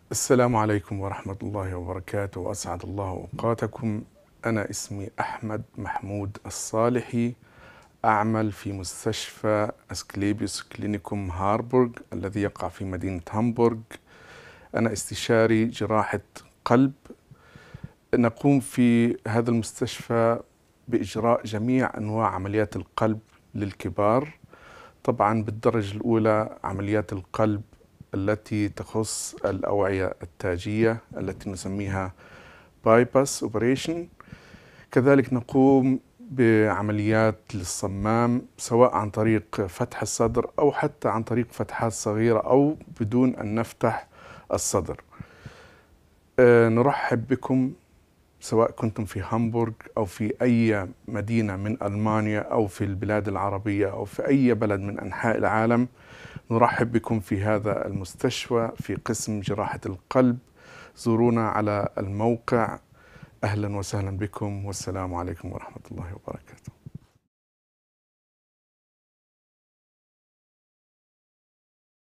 السلام عليكم ورحمة الله وبركاته، وأسعد الله أوقاتكم. أنا اسمي أحمد محمود الصالحي، أعمل في مستشفى أسكليبيوس كلينيكوم هاربورغ الذي يقع في مدينة هامبورغ. أنا استشاري جراحة قلب. نقوم في هذا المستشفى بإجراء جميع أنواع عمليات القلب للكبار. طبعا بالدرجة الأولى عمليات القلب التي تخص الأوعية التاجية التي نسميها بايباس اوبريشن. كذلك نقوم بعمليات للصمام سواء عن طريق فتح الصدر أو حتى عن طريق فتحات صغيرة أو بدون أن نفتح الصدر. نرحب بكم سواء كنتم في هامبورغ أو في أي مدينة من ألمانيا أو في البلاد العربية أو في أي بلد من أنحاء العالم. نرحب بكم في هذا المستشفى في قسم جراحة القلب. زورونا على الموقع. أهلا وسهلا بكم، والسلام عليكم ورحمة الله وبركاته.